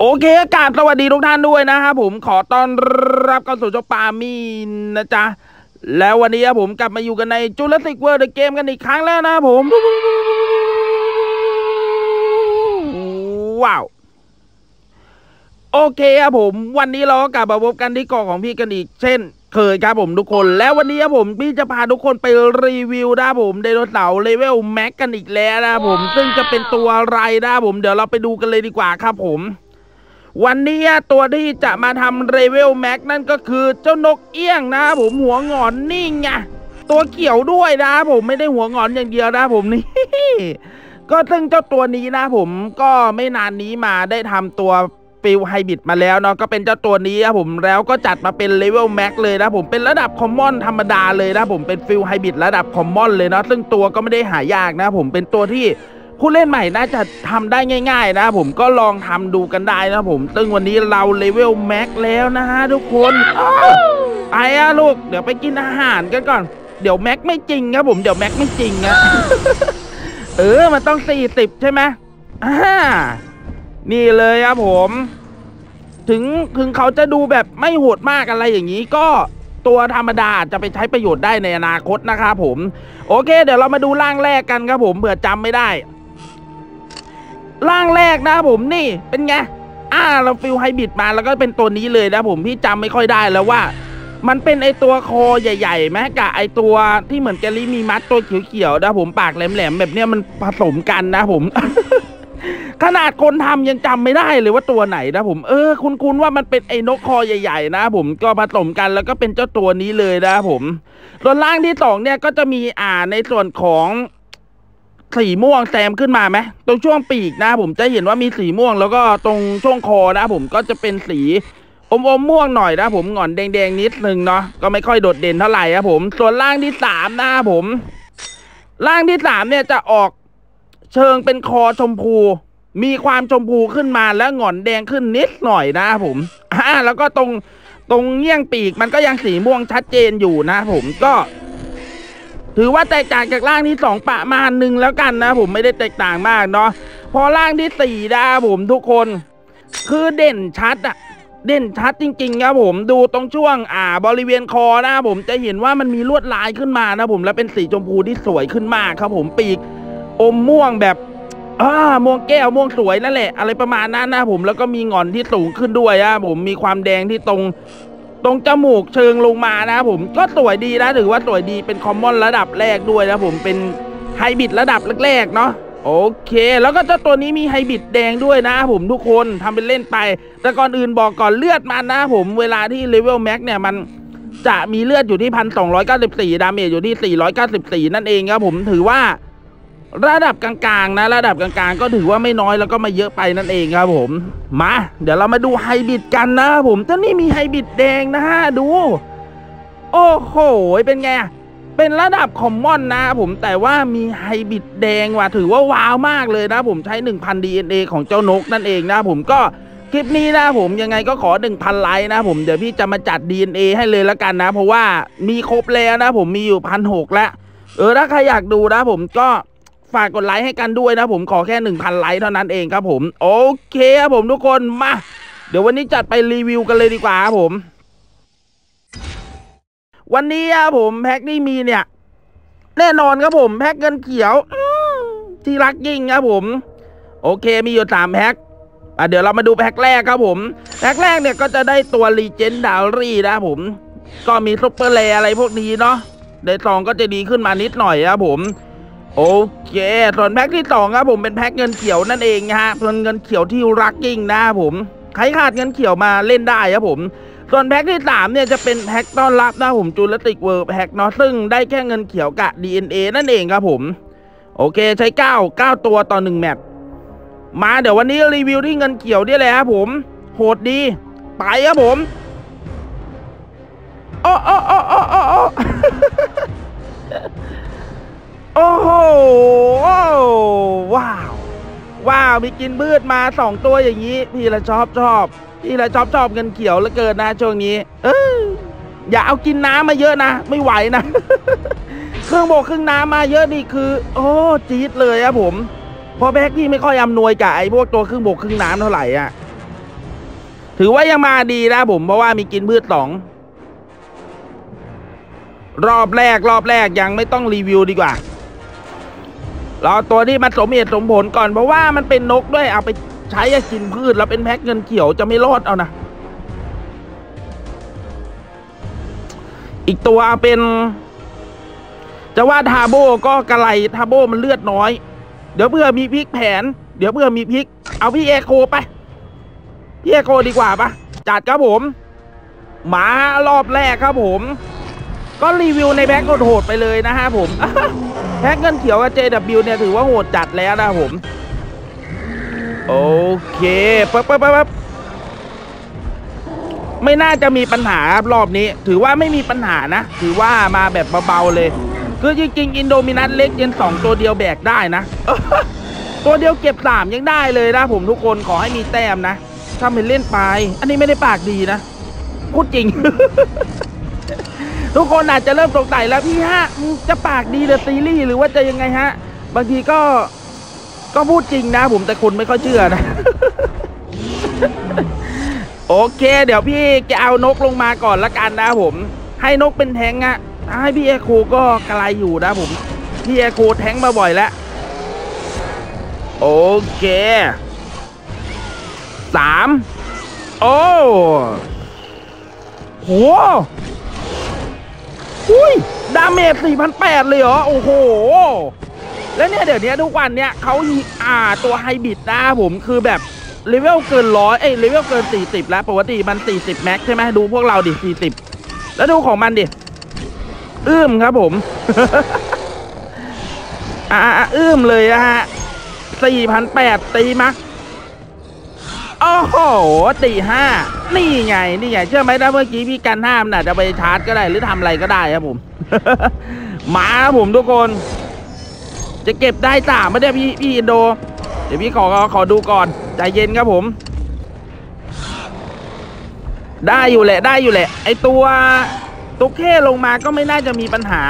โอเคกราบสวัสดีทุกท่านด้วยนะครับผมขอต้อนรับเข้าสู่ช่องปามีนนะจ๊ะแล้ววันนี้ผมกลับมาอยู่กันใน Jurassic World The Game กันอีกครั้งแล้วนะผมว้าวโอเคครับผมวันนี้เราก็กลับมาพบกันที่เกาะของพี่กันอีกเช่นเคยครับผมทุกคนแล้ววันนี้ผมพี่จะพาทุกคนไปรีวิวนะผมไดโนเสาร์เลเวลแม็กกันอีกแล้วนะผมซึ่งจะเป็นตัวอะไรนะผมเดี๋ยวเราไปดูกันเลยดีกว่าครับผมวันนี้ตัวที่จะมาทำเรเวลแม็กนั่นก็คือเจ้านกเอี้ยงนะผมหัวงอนนี่ไงตัวเขียวด้วยนะผมไม่ได้หัวงอนอย่างเดียวนะผมนี่ก็ซึ่งเจ้าตัวนี้นะผมก็ไม่นานนี้มาได้ทำตัวฟิลไฮบริดมาแล้วเนาะก็เป็นเจ้าตัวนี้นะผมแล้วก็จัดมาเป็นเลเวลแม็กเลยนะผมเป็นระดับคอมมอนธรรมดาเลยนะผมเป็นฟิลไฮบริดระดับคอมมอนเลยเนาะซึ่งตัวก็ไม่ได้หายากนะผมเป็นตัวที่ผู้เล่นใหม่น่าจะทำได้ง่ายๆนะผมก็ลองทำดูกันได้นะผมซึ่งวันนี้เราเลเวลแม็กแล้วนะฮะทุกคนไปลูกเดี๋ยวไปกินอาหารกันก่อนเดี๋ยวแม็กไม่จริงครับผมเดี๋ยวแม็กไม่จริงนะมันต้อง40ใช่ไหมนี่เลยครับผมถึงเขาจะดูแบบไม่โหดมากอะไรอย่างนี้ก็ตัวธรรมดาจะไปใช้ประโยชน์ได้ในอนาคตนะครับผมโอเคเดี๋ยวเรามาดูร่างแรกกันครับผมเผื่อจำไม่ได้ร่างแรกนะผมนี่เป็นไงเราฟิลไฮบริดมาแล้วก็เป็นตัวนี้เลยนะผมพี่จำไม่ค่อยได้แล้วว่ามันเป็นไอตัวคอใหญ่ๆไหมกับไอตัวที่เหมือนแกลี่มีมัดตัวเขียวๆนะผมปากแหลมๆแบบเนี้ยมันผสมกันนะผม ขนาดคนทำยังจำไม่ได้เลยว่าตัวไหนนะผมคุ้นว่ามันเป็นไอ้นกคอใหญ่ๆนะผมก็ผสมกันแล้วก็เป็นเจ้าตัวนี้เลยนะผมส่วนล่างที่2เนี่ยก็จะมีในส่วนของสีม่วงแซมขึ้นมาไหมตรงช่วงปีกนะผมจะเห็นว่ามีสีม่วงแล้วก็ตรงช่วงคอนะผมก็จะเป็นสีอมม่วงหน่อยนะผมหงอนแดงๆนิดนึงเนาะก็ไม่ค่อยโดดเด่นเท่าไหร่นะผมส่วนล่างที่3นะผมล่างที่3เนี่ยจะออกเชิงเป็นคอชมพูมีความชมพูขึ้นมาแล้วหงอนแดงขึ้นนิดหน่อยนะผมแล้วก็ตรงเงี้ยงปีกมันก็ยังสีม่วงชัดเจนอยู่นะผมก็ถือว่าแตกต่างจากร่างที่2ประมาณนึงแล้วกันนะผมไม่ได้แตกต่างมากเนาะพอร่างที่4นะผมทุกคนคือเด่นชัดเด่นชัดจริงๆครับผมดูตรงช่วงบริเวณคอนะผมจะเห็นว่ามันมีลวดลายขึ้นมานะผมแล้วเป็นสีชมพูที่สวยขึ้นมากครับผมปีกอมม่วงแบบม่วงแก้วม่วงสวยนั่นแหละอะไรประมาณนั้นนะผมแล้วก็มีหงอนที่สูงขึ้นด้วยผมมีความแดงที่ตรงจมูกเชิงลงมานะผมก็สวยดีนะถือว่าสวยดีเป็นคอมมอนระดับแรกด้วยนะผมเป็นไฮบริดระดับแรกๆเนาะโอเคแล้วก็เจ้าตัวนี้มีไฮบริดแดงด้วยนะผมทุกคนทำเป็นเล่นไปแต่ก่อนอื่นบอกก่อนเลือดมันนะผมเวลาที่เลเวลแม็กเนี่ยมันจะมีเลือดอยู่ที่1,294ดาเมจอยู่ที่494นั่นเองครับผมถือว่าระดับกลางๆนะระดับกลางๆก็ถือว่าไม่น้อยแล้วก็ไม่เยอะไปนั่นเองครับผมมาเดี๋ยวเรามาดูไฮบริดกันนะผมเจ้านี่มีไฮบริดแดงนะฮะดูโอ้โหเป็นไงเป็นระดับคอมมอนนะผมแต่ว่ามีไฮบริดแดงว่ะถือว่าว้าวมากเลยนะผมใช้ 1,000 DNA ของเจ้านกนั่นเองนะผมก็คลิปนี้นะผมยังไงก็ขอ 1,000 ไลค์นะผมเดี๋ยวพี่จะมาจัด DNA ให้เลยแล้วกันนะเพราะว่ามีครบแล้วนะผมมีอยู่ 1,600 แล้วถ้าใครอยากดูนะผมก็ฝากกดไลค์ให้กันด้วยนะผมขอแค่ 1,000 ไลค์เท่านั้นเองครับผมโอเคครับผมทุกคนมาเดี๋ยววันนี้จัดไปรีวิวกันเลยดีกว่าครับผมวันนี้ครับผมแพ็คที่มีเนี่ยแน่นอนครับผมแพ็คเงินเขียวที่รักยิ่งครับผมโอเคมีอยู่3แพ็คเดี๋ยวเรามาดูแพ็คแรกครับผมแพ็คแรกเนี่ยก็จะได้ตัวรีเจนดารี่นะผมก็มีซุปเปอร์แรอะไรพวกนี้เนาะในซองก็จะดีขึ้นมานิดหน่อยครับผมโอเคส่วนแพ็คที่2ครับผมเป็นแพ็คเงินเขียวนั่นเองฮะส่วนเงินเขียวที่รักยิ่งนะผมใครขาดเงินเขียวมาเล่นได้ครับผมส่วนแพ็คที่3เนี่ยจะเป็นแพ็คต้อนรับนะผมจูราสสิกเวิลด์แพ็คเนาะซึ่งได้แค่เงินเขียวกับ DNA นั่นเองครับผมโอเคใช้9ตัวต่อ1แมตช์มาเดี๋ยววันนี้รีวิวที่เงินเขียวนี่แหละครับผมโหดดีไปครับผมโอ้โอ้โหว้าวมีกินบืดมา2ตัวอย่างนี้พี่ละชอบพี่ละชอบเงินเขียวเหลือเกินนะช่วงนี้อย่าเอากินน้ำมาเยอะนะไม่ไหวนะ เครื่องบกเครื่องน้ำมาเยอะนี่คือโอ้จี๊ดเลยครับผมพอแบ็คที่ไม่ค่อยอำนวยกับไอ้พวกตัวเครื่องบกเครื่องน้ำเท่าไหร่ถือว่ายังมาดีนะผมเพราะว่ามีกินพืช2รอบแรกยังไม่ต้องรีวิวดีกว่ารอตัวที่มันสมเหตุสมผลก่อนเพราะว่ามันเป็นนกด้วยเอาไปใช้กินพืชแล้วเป็นแพ็คเงินเขียวจะไม่รอดเอานะอีกตัวเป็นจะว่าทาโบก็กระไรทาโบมันเลือดน้อยเดี๋ยวเพื่อมีพลิกแผนเดี๋ยวเพื่อมีพลิกเอาพี่เอโคไปพี่เอโคดีกว่าปะจัดครับผมหมารอบแรกครับผมก็รีวิวในแบ็คโหดไปเลยนะฮะผมแพ็คเงินเขียวกับ JW เนี่ยถือว่าโหดจัดแล้วนะผมโอเคปั๊บไม่น่าจะมีปัญหารอบนี้ถือว่าไม่มีปัญหานะถือว่ามาแบบเบาๆเลยคือจริงๆอินโดมินัสเล็กเย็น2ตัวเดียวแบกได้นะ ตัวเดียวเก็บ3ยังได้เลยนะผมทุกคนขอให้มีแต้มนะถ้าเป็นเล่นไปอันนี้ไม่ได้ปากดีนะพูดจริง ทุกคนอาจจะเริ่มสงสัยแล้วพี่ฮะจะปากดีเดอะซีรีส์หรือว่าจะยังไงฮะบางทีก็พูดจริงนะผมแต่คนไม่ค่อยเชื่อนะ โอเคเดี๋ยวพี่จะเอานกลงมาก่อนละกันนะผมให้นกเป็นแทงอะให้พี่เอโคก็กระไรอยู่นะผมพี่เอโคแทงมาบ่อยแล้วโอเค3โอ้โหอุ้ยดาเมจ 4,800 เลยเหรอโอ้โหแล้วเนี่ยเดี๋ยวนี้ทุกวันเนี่ยเขาตัวไฮบริดนะผมคือแบบเลเวลเกิน100เลเวลเกิน40แล้วปกติมัน40แม็กใช่ไหมดูพวกเราดิ40แล้วดูของมันดิครับผม เลยนะฮะ 4,800 ตีมาโอ้โหตี5นี่ไงเชื่อไหมนะเมื่อกี้พี่กันห้ามน่ะจะไปชาร์จก็ได้หรือทำอะไรก็ได้ครับผม มาครับผมทุกคนจะเก็บได้3ไม่ได้พี่อินโดเดี๋ยวพี่ขอดูก่อนใจเย็นครับผมได้อยู่แหละไอตัวตุ๊กแค่ลงมาก็ไม่น่าจะมีปัญหา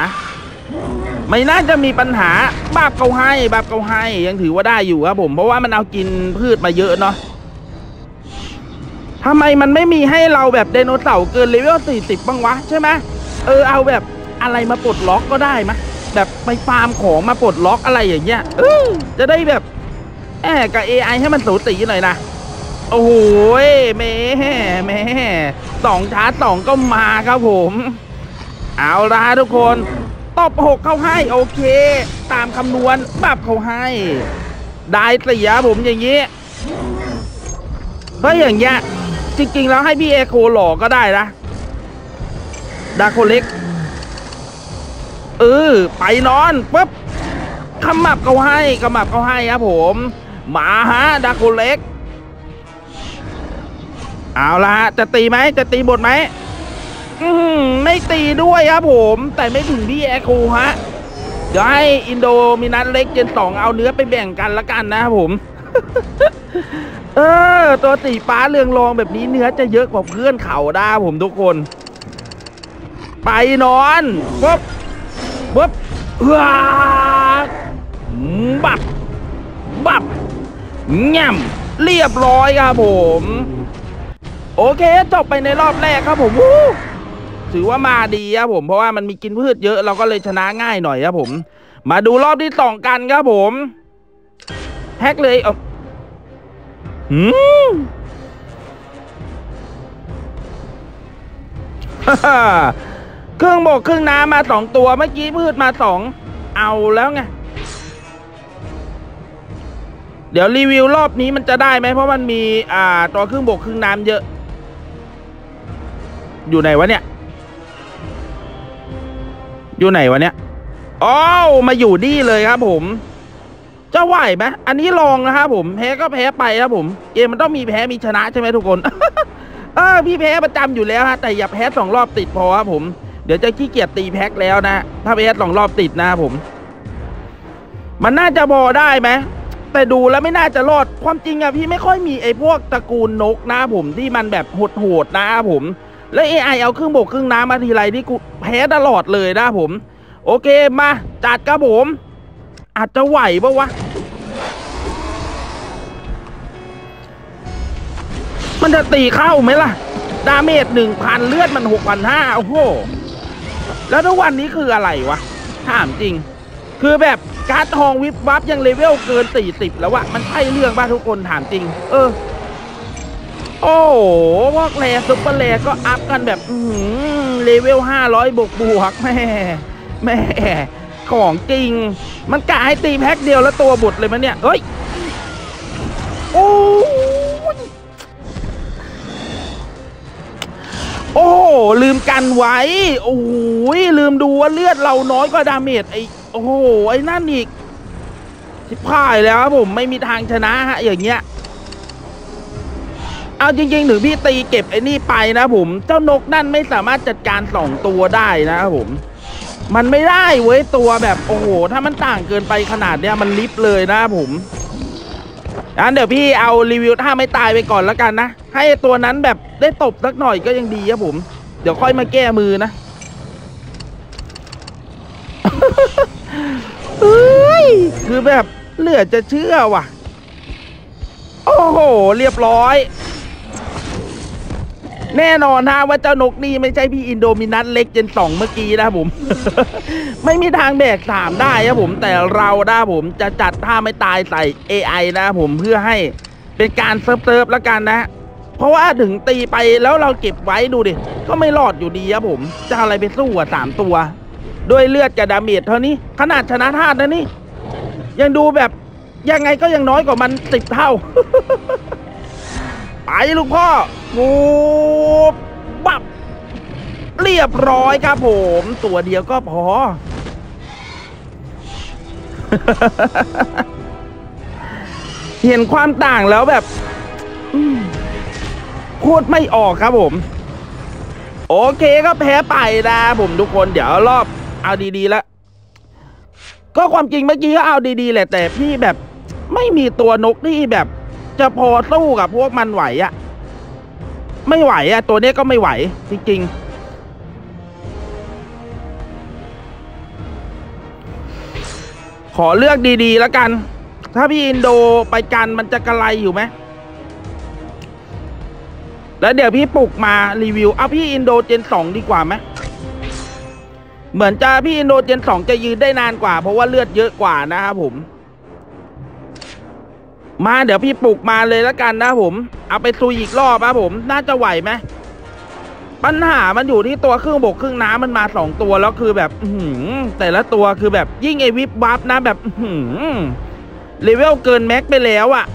บาปเขาให้ยังถือว่าได้อยู่ครับผมเพราะว่ามันเอากินพืชมาเยอะเนาะทำไมมันไม่มีให้เราแบบไดโนเสาร์เกินเลเวล40บ้างวะใช่ไหมเอาแบบอะไรมาปลดล็อกก็ได้ไหมแบบไปฟาร์มของมาปลดล็อกอะไรอย่างเงี้ยจะได้แบบกับ AI ให้มันสูสีหน่อยนะโอ้โหแม่2 ชาร์จ 2ก็มาครับผมเอาละทุกคนตบ6เข้าให้โอเคตามคำนวณปรับเขาให้ได้เสียผมอย่างนี้เพราะอย่างเงี้ยจริงๆแล้วให้พี่เอโคหล่อก็ได้นะดาโคเล็กไปนอนปุ๊บขมับเขาให้ครับผมมาฮะดาโคเล็กเอาละจะตีไหมจะตีบทไหมไม่ตีด้วยครับผมแต่ไม่ถึงพี่แอโคฮะเดี๋ยวให้อินโดมินัสเล็กเจน2เอาเนื้อไปแบ่งกันละกันนะครับผม ตัวสีฟ้าเรืองรองแบบนี้เนื้อจะเยอะกว่าเพื่อนเขาได้ผมทุกคนไปนอนปุ๊บบับแง่มเรียบร้อยครับผมโอเคจบไปในรอบแรกครับผมถือว่ามาดีครับผมเพราะว่ามันมีกินพืชเยอะเราก็เลยชนะง่ายหน่อยครับผมมาดูรอบที่2กันครับผมแฮกเลยเครื่องบกเครื่องน้ำมา2ตัวเมื่อกี้พืชมา2เอาแล้วไงเดี๋ยวรีวิวรอบนี้มันจะได้ไหมเพราะมันมีตัวเครื่องบกเครื่องน้ำเยอะอยู่ไหนวะเนี่ยอ๋อมาอยู่นี่เลยครับผมจะไหวไหมอันนี้ลองนะครับผมแพ้ก็แพ้ไปครับผมเกมมันต้องมีแพ้มีชนะใช่ไหมทุกคน พี่แพ้ประจำอยู่แล้วฮะแต่อย่าแพ้2 รอบติดพอครับผมเดี๋ยวจะขี้เกียจตีแพ็คแล้วนะถ้าแพ้2 รอบติดนะครับผมมันน่าจะพอได้ไหมแต่ดูแล้วไม่น่าจะรอดความจริงอะพี่ไม่ค่อยมีไอ้พวกตระกูลนกนะผมที่มันแบบโหดๆนะครับผมแล้ว AI เอาเครื่องบกเครื่องน้ำมาทีไรที่กูแพ้ตลอดเลยนะผมโอเคมาจัดครับผมอาจจะไหวปะวะมันจะตีเข้าไหมล่ะดาเมจ 1,000 เลือดมัน 6,500 โอ้โหแล้วทุกวันนี้คืออะไรวะถามจริงคือแบบการ์ดทองวิบวับยังเลเวลเกิน40แล้วอะมันใช่เรื่องป่ะทุกคนถามจริงโอ้โหพวกแรซุปเปอร์แรก็อัพกันแบบเลเวล500บวกแม่ของจริงมันกะให้ตีแพ็คเดียวแล้วตัวบุดเลยมันเนี่ยเฮ้ยโอ้ลืมกันไว้โอ้ยลืมดูว่าเลือดเราน้อยกว่าดาเมจโอ้โหไอ้นั่นอีกชิบหายแล้วครับผมไม่มีทางชนะฮะอย่างเงี้ยเอาจริงๆถึงพี่ตีเก็บไอ้นี่ไปนะผมเจ้านกนั่นไม่สามารถจัดการ2ตัวได้นะครับผมมันไม่ได้เว้ยตัวแบบโอ้โหถ้ามันต่างเกินไปขนาดเนี้ยมันลิฟเลยนะผมงั้นเดี๋ยวพี่เอารีวิวถ้าไม่ตายไปก่อนแล้วกันนะให้ตัวนั้นแบบได้ตบสักหน่อยก็ยังดีครับผมเดี๋ยวค่อยมาแก้มือนะคือแบบเหลือจะเชื่อว่ะโอ้โหเรียบร้อยแน่นอนนะว่าเจ้านกนี่ไม่ใช่พี่อินโดมินัสเล็กเจน2เมื่อกี้นะผม ไม่มีทางแบก3ได้ครับผมแต่เราได้ผมจะจัดท่าไม่ตายใส่ AI นะผมเพื่อให้เป็นการเซิร์ฟแล้วกันนะเพราะว่าถึงตีไปแล้วเราเก็บไว้ดูดิก็ไม่รอดอยู่ดีครับผมจะอะไรไปสู้อ่ะ3ตัวด้วยเลือดกับดาเมจเท่านี้ขนาดชนะธาตุนะนี่ยังดูแบบยังไงก็ยังน้อยกว่ามัน10 เท่า ไปลูกพ่องูบับเรียบร้อยครับผมตัวเดียวก็พอ เห็นความต่างแล้วแบบพูดไม่ออกครับผมโอเคก็แพ้ไปนะผมทุกคนเดี๋ยวรอบเอาดีๆแล้วก็ความจริงเมื่อกี้ก็เอาดีๆแหละแต่พี่แบบไม่มีตัวนกที่แบบจะพอสู้กับพวกมันไหวอะไม่ไหวอะตัวนี้ก็ไม่ไหวจริงๆขอเลือกดีๆแล้วกันถ้าพี่อินโดไปกันมันจะกระไรอยู่ไหมแล้วเดี๋ยวพี่ปลุกมารีวิวเอาพี่อินโดเจน2ดีกว่าไหมเหมือนจะพี่อินโดเจน2จะยืนได้นานกว่าเพราะว่าเลือดเยอะกว่านะครับผมมาเดี๋ยวพี่ปลุกมาเลยแล้วกันนะผมเอาไปซุยอีกรอบครับผมน่าจะไหวไหมปัญหามันอยู่ที่ตัวครึ่งบกครึ่งน้ำมันมา2ตัวแล้วคือแบบแต่ละตัวคือแบบยิ่งไอวิบวับนะแบบเลเวลเกินแม็กไปแล้วอะ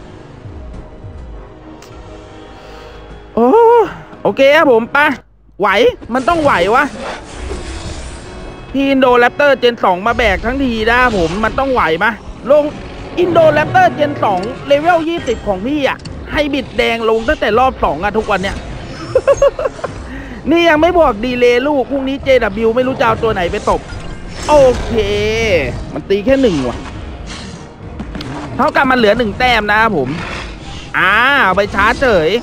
โอเคครับผมไปไหวมันต้องไหววะพี่อินโดแรปเตอร์เจน2มาแบกทั้งทีนะผมมันต้องไหวมะลงอินโดแรปเตอร์เจน2เลเวล20ของพี่อะให้บิดแดงลงตั้งแต่รอบ2อะทุกวันเนี้ย นี่ยังไม่บวกดีเลย์ลูกพรุ่งนี้ JW ไม่รู้จะเอาตัวไหนไปตบโอเคมันตีแค่1ว่ะเท่ากับมันเหลือ1แต้มนะครับผมเอาไปชาร์จเฉย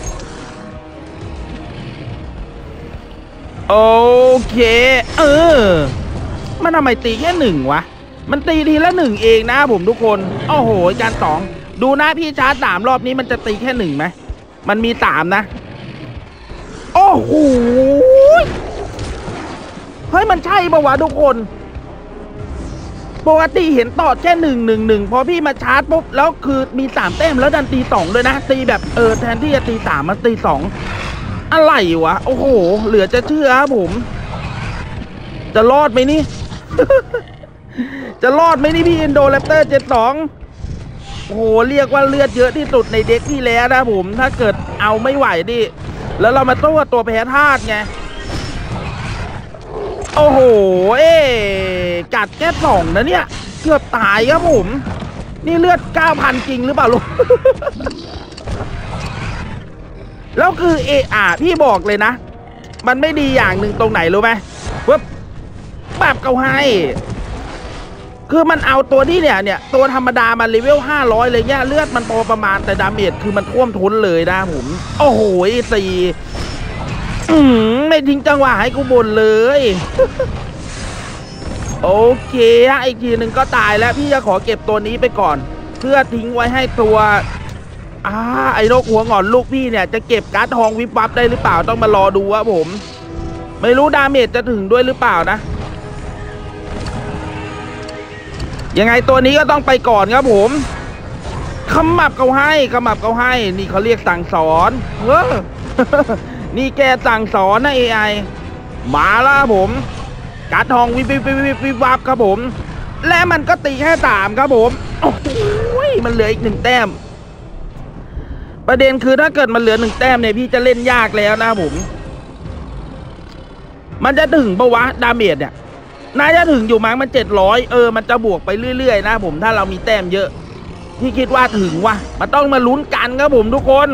โอเคมันทำไมตีแค่1วะมันตีทีละ1เองนะผมทุกคนโอ้โหการ2ดูนะพี่ชาร์จ3รอบนี้มันจะตีแค่1ไหมมันมี3นะโอ้โหเฮ้ยมันใช่ปะวะทุกคนปกติเห็นต่อแค่1-1-1พอพี่มาชาร์จปุ๊บแล้วคือมี3แต้มแล้วดันตี2เลยนะตีแบบแทนที่จะตี3มันตี2อะไรวะโอ้โหเหลือจะเชื่อครับผมจะรอดไหมนี่ จะรอดไหมนี่พี่อินโดแรปเตอร์72โอ้โหเรียกว่าเลือดเยอะที่สุดในเด็กที่แล้วนะผมถ้าเกิดเอาไม่ไหวดิแล้วเรามาสู้กับตัวแพ้ธาตุไงโอ้โหกัดแค่2นะเนี่ยเกือบตายครับผมนี่เลือด 9,000 จริงหรือเปล่าลูก แล้วคือพี่บอกเลยนะมันไม่ดีอย่างหนึ่งตรงไหนรู้ไหมว่าแบบเขาให้คือมันเอาตัวที่เนี่ยตัวธรรมดามาเลเวล500เลยเนี่ยเลือดมันพอประมาณแต่ดาเมจคือมันท่วมท้นเลยนะผมโอ้โหไม่ทิ้งจังหวะให้กูบ่นเลย โอเคฮะอีกทีหนึ่งก็ตายแล้วพี่จะขอเก็บตัวนี้ไปก่อนเพื่อทิ้งไว้ให้ตัวไอ้นกหัวงอนลูกพี่เนี่ยจะเก็บการ์ดทองวิบวับได้หรือเปล่าต้องมารอดูครับผมไม่รู้ดาเมจจะถึงด้วยหรือเปล่านะยังไงตัวนี้ก็ต้องไปก่อนครับผมขมับเขาให้นี่เขาเรียกสั่งสอนนี่แกสั่งสอนนะ AI มาแล้วผมการ์ดทองวิบวับครับผมและมันก็ตีแค่3ครับผมโอ้ยมันเหลืออีก1 แต้มประเด็นคือถ้าเกิดมันเหลือ1 แต้มเนี่ยพี่จะเล่นยากแล้วนะผมมันจะถึงปะวะดาเมจเนี่ยน่าจะถึงอยู่มั้งมัน700มันจะบวกไปเรื่อยๆนะผมถ้าเรามีแต้มเยอะพี่คิดว่าถึงวะมันต้องมาลุ้นกันครับผมทุกคน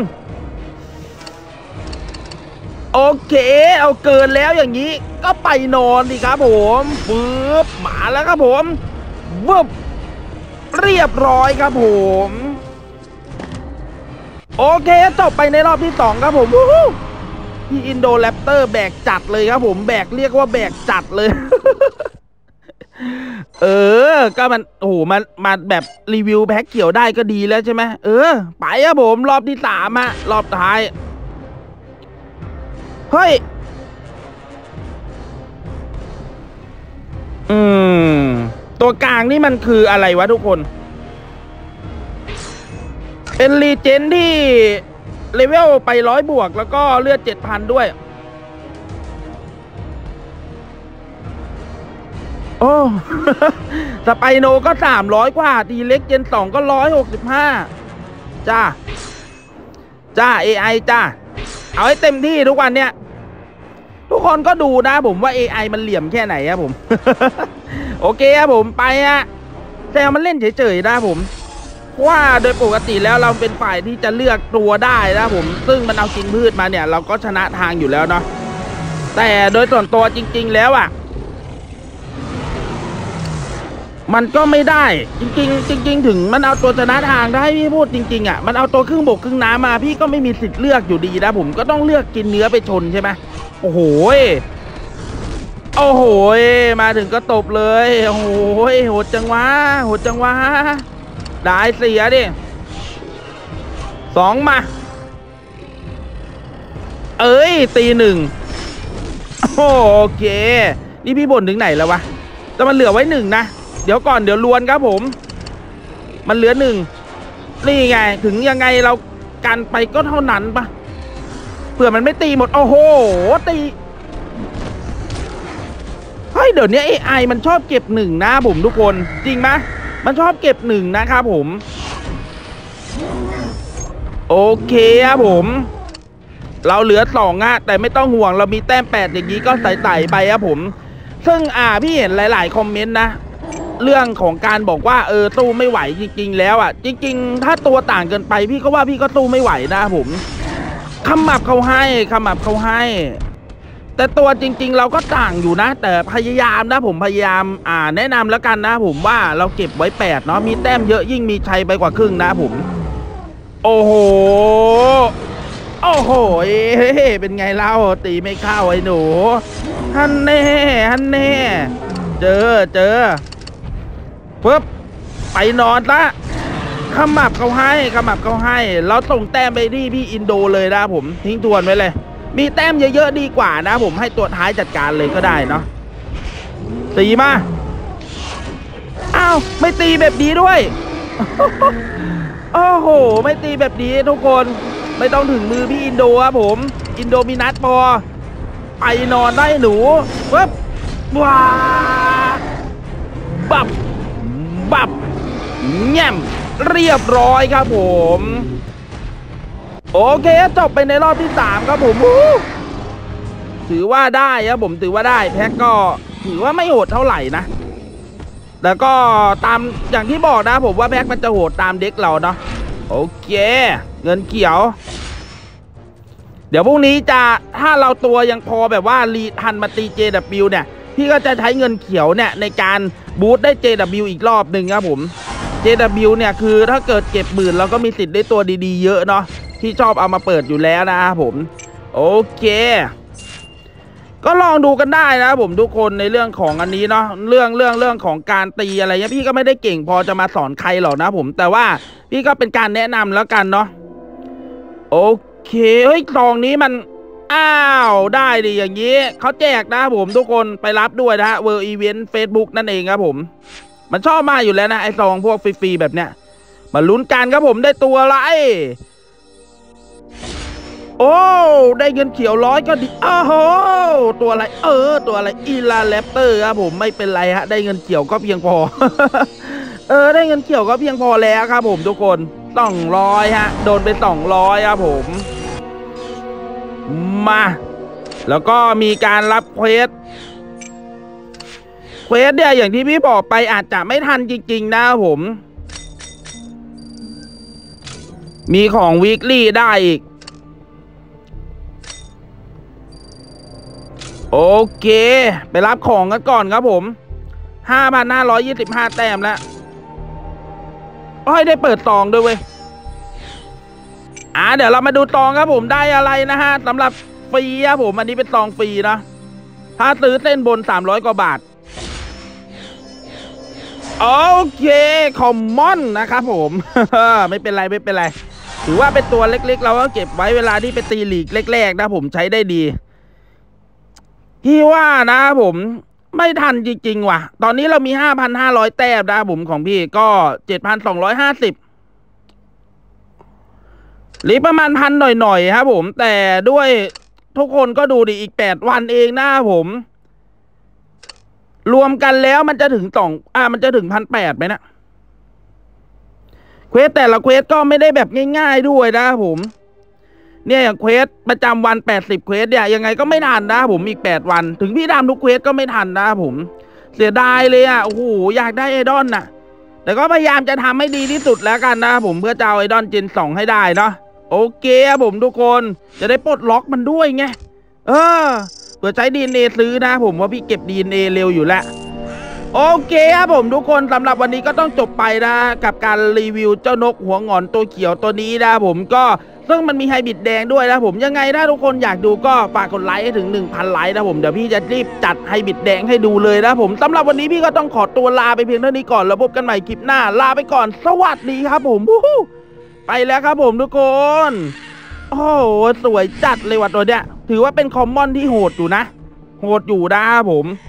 โอเคเอาเกินแล้วอย่างนี้ก็ไปนอนดิครับผมปึ๊บมาแล้วครับผมวึบเรียบร้อยครับผมโอเคจบไปในรอบที่2ครับผมพี่อินโดแรปเตอร์แบกจัดเลยครับผมแบกเรียกว่าแบกจัดเลย ก็มันโอ้โหมาแบบรีวิวแพ็คเขียวได้ก็ดีแล้วใช่ไหมไปครับผมรอบที่3อะรอบท้ายเฮ้ยตัวกลางนี่มันคืออะไรวะทุกคนเป็นรีเจนที่เลเวลไป100 บวกแล้วก็เลือด 7,000 ด้วยโอ้ สไปโนก็300 กว่าทีเล็กเจน2ก็165จ้า AI จ้าเอาให้เต็มที่ทุกวันเนี่ยทุกคนก็ดูนะผมว่า AI มันเหลี่ยมแค่ไหนครับผม โอเคครับผมไปฮะแต่มันเล่นเฉยๆนะผมว่าโดยปกติแล้วเราเป็นฝ่ายที่จะเลือกตัวได้นะผมซึ่งมันเอากินพืชมาเนี่ยเราก็ชนะทางอยู่แล้วเนาะแต่โดยส่วนตัวจริงๆแล้วอ่ะมันก็ไม่ได้จริงๆถึงมันเอาตัวชนะทางได้พี่พูดจริงๆอ่ะมันเอาตัวครึ่งบกครึ่งน้ำมาพี่ก็ไม่มีสิทธิ์เลือกอยู่ดีนะผมก็ต้องเลือกกินเนื้อไปชนใช่ไหมโอ้โหมาถึงก็ตบเลยโอ้โหโหดจังวะได้เสียดิ2มาตี1โอเคนี่พี่บ่นถึงไหนแล้ววะแต่มันเหลือไว้1นะเดี๋ยวก่อนเดี๋ยวลวนครับผมมันเหลือ1นี่ไงถึงยังไงเรากันไปก็เท่านั้นปะเผื่อมันไม่ตีหมดโอ้โหตีเฮ้ยเดี๋ยวนี้ AI มันชอบเก็บ1นะผมทุกคนจริงไหมมันชอบเก็บ1นะครับผมโอเคครับผมเราเหลือ2อะแต่ไม่ต้องห่วงเรามีแต้ม8อย่างนี้ก็ใส่ไปครับผมซึ่งพี่เห็นหลายๆคอมเมนต์นะเรื่องของการบอกว่าสู้ไม่ไหวจริงๆแล้วอ่ะจริงๆถ้าตัวต่างเกินไปพี่ก็ว่าพี่ก็สู้ไม่ไหวนะผมขมับเขาให้แต่ตัวจริงๆเราก็ต่างอยู่นะแต่พยายามนะผมพยายามแนะนำแล้วกันนะผมว่าเราเก็บไว้8เนาะมีแต้มเยอะยิ่งมีชัยไปกว่าครึ่งนะผมโอ้โหเป็นไงเล่าตีไม่เข้าไอ้หนูฮันแน่เจอปึ๊บไปนอนละขมับเขาให้เราส่งแต้มไปที่พี่อินโดเลยนะผมทิ้งทวนไว้เลยมีแต้มเยอะๆดีกว่านะผมให้ตัวท้ายจัดการเลยก็ได้เนาะตีมาอ้าวไม่ตีแบบนี้ด้วย โอ้โหไม่ตีแบบนี้ทุกคนไม่ต้องถึงมือพี่อินโดครับผมอินโดมีนัดพอไปนอนได้หนูปึ๊บว้าบับแง่มเรียบร้อยครับผมโอเคจบไปในรอบที่3ครับผมถือว่าได้ครับผมถือว่าได้แพ็กก็ถือว่าไม่โหดเท่าไหร่นะแต่ก็ตามอย่างที่บอกนะผมว่าแพ็กมันจะโหดตามเด็กเราเนาะโอเคเงินเขียวเดี๋ยวพรุ่งนี้จะถ้าเราตัวยังพอแบบว่ารีทันมาตี JW เนี่ยพี่ก็จะใช้เงินเขียวเนี่ยในการบูสต์ได้ JW อีกรอบหนึ่งครับผม JW เนี่ยคือถ้าเกิดเก็บ10,000เราก็มีสิทธิ์ได้ตัวดีๆเยอะเนาะที่ชอบเอามาเปิดอยู่แล้วนะครับผมโอเคก็ลองดูกันได้นะผมทุกคนในเรื่องของอันนี้เนาะเรื่องของการตีอะไรเงี้ยพี่ก็ไม่ได้เก่งพอจะมาสอนใครหรอกนะผมแต่ว่าพี่ก็เป็นการแนะนำแล้วกันเนาะโอเคเฮ้ยซองนี้มันอ้าวได้ดิอย่างนี้เขาแจกนะครับผมทุกคนไปรับด้วยนะฮะเวอร์อีเวนต์ Facebook นั่นเองครับผมมันชอบมาอยู่แล้วนะไอ้ซองพวกฟรีๆแบบเนี้ยมาลุ้นกันครับผมได้ตัวอะไรโอ้ได้เงินเขียว100ก็ดีอ้าวโหตัวอะไรตัวอะไรอีลาแรปเตอร์ครับผมไม่เป็นไรฮะได้เงินเขียวก็เพียงพอ ได้เงินเขียวก็เพียงพอแล้วครับผมทุกคน200ฮะโดนไป200ครับผมมาแล้วก็มีการรับเควสเนี่ยอย่างที่พี่บอกไปอาจจะไม่ทันจริงๆนะครับผมมีของวีคลี่ได้อีกโอเคไปรับของกันก่อนครับผม 5,525 แต้มแล้วได้เปิดซองด้วยเว้ยเดี๋ยวเรามาดูซองครับผมได้อะไรนะฮะสำหรับฟรีครับผมอันนี้เป็นซองฟรีนะถ้าซื้อเส้นบน300 กว่าบาทโอเคคอมมอนนะครับผม ไม่เป็นไรถือว่าเป็นตัวเล็กๆเราก็เก็บไว้เวลาที่ไปตีลีกแรกๆนะผมใช้ได้ดีพี่ว่านะผมไม่ทันจริงๆว่ะตอนนี้เรามี 5,500 แต้มนะผมของพี่ก็ 7,250หรือประมาณ1,000หน่อยๆครับผมแต่ด้วยทุกคนก็ดูดิอีก8 วันเองนะผมรวมกันแล้วมันจะถึงมันจะถึง1,800ไหมนะเควสแต่ละเควสก็ไม่ได้แบบง่ายๆด้วยนะผมเนี่ยอย่างเควสประจำวัน80เควสเนี่ยยังไงก็ไม่ทันนะผมอีก8 วันถึงพี่ทำทุกเควสก็ไม่ทันนะผมเสียดายเลยโอ้โหอยากได้ไอดอลน่ะแต่ก็พยายามจะทำให้ดีที่สุดแล้วกันนะผมเพื่อจะเอาไอดอลเจน2ให้ได้เนาะโอเคครับผมทุกคนจะได้ปลดล็อกมันด้วยไงเพื่อใช้ DNA ซื้อนะผมว่าพี่เก็บ DNA เร็วอยู่แล้วโอเคครับผมทุกคนสำหรับวันนี้ก็ต้องจบไปนะกับการรีวิวเจ้านกหัวงอนตัวเขียวตัวนี้นะผมก็ซึ่งมันมีไฮบริดแดงด้วยนะผมยังไงถ้าทุกคนอยากดูก็ฝากกดไลค์ให้ถึง 1,000 ไลค์นะผมเดี๋ยวพี่จะรีบจัดไฮบริดแดงให้ดูเลยนะผมสำหรับวันนี้พี่ก็ต้องขอตัวลาไปเพียงเท่านี้ก่อนแล้วพบกันใหม่คลิปหน้าลาไปก่อนสวัสดีครับผมไปแล้วครับผมทุกคนโอ้โหสวยจัดเลยว่ะตัวเนี้ยถือว่าเป็นคอมมอนที่โหดอยู่นะครับผม